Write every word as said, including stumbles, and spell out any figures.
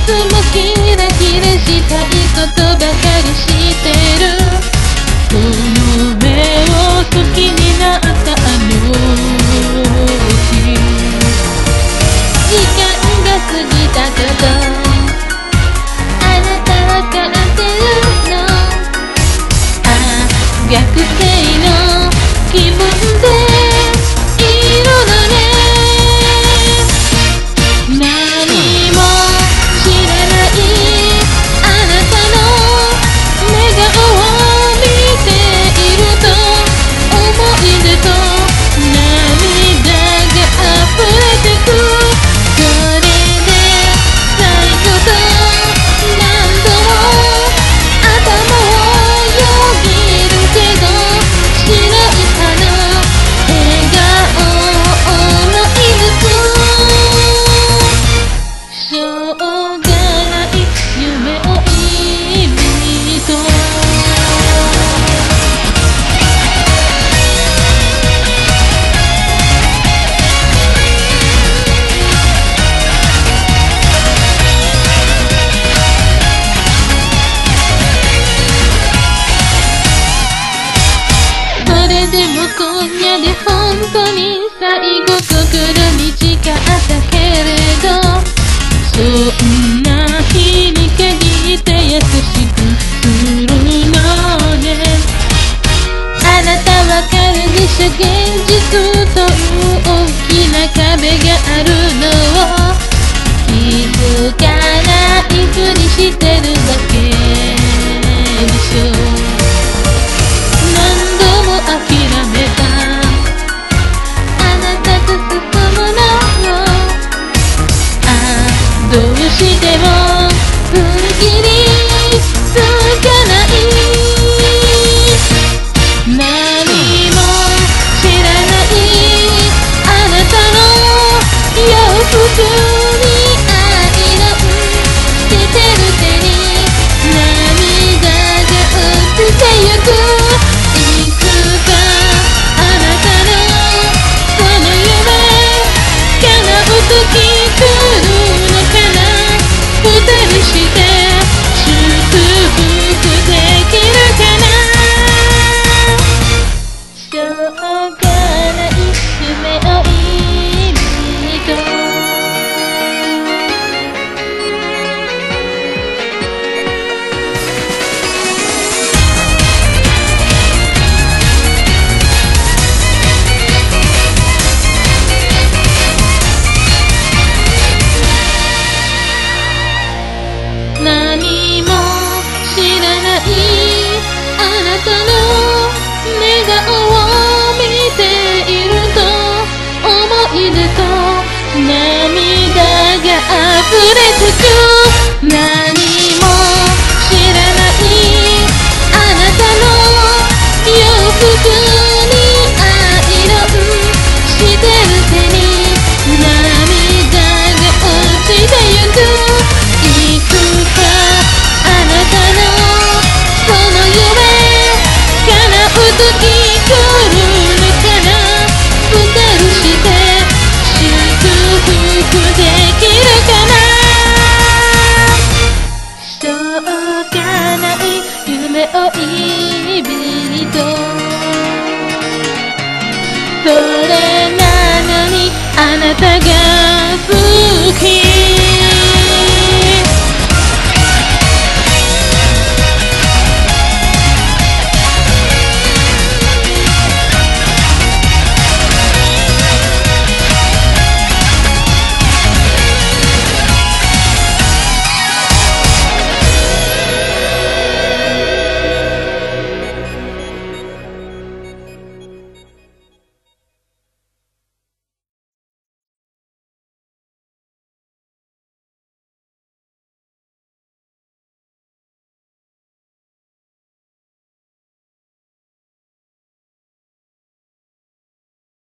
つもキラキラしたいことばかりしてる。この目を好きになったあの日、時間が過ぎたけどあなたはわかってるの。ああ、逆性の気分でいるのね。何も知らないあなたの笑顔を見ていると、思い出と涙が溢れてく。それで最後と何度も頭をよぎるけど、白い歯の笑顔を思い出す。しょうがない夢を意味と、それでも今夜で本当に最後と来る道があったけれど、そんな日に限って優しくするのね。あなたわかるでしょ、現実という大きな壁があるのを。気づかないふりしてるだけでしょ。何度も諦めたあなたと進むのよ。ああ、どうしても踏ん切りつかない。何も知らないあなたの洋服にアイロンしてる手に涙が落ちてゆく。いつかあなたのその夢叶う時来るのかな。二人して祝福できるかな。しょうがない夢を意味と、何も知らないあなたの笑顔を見ていると、思い出と涙が溢れ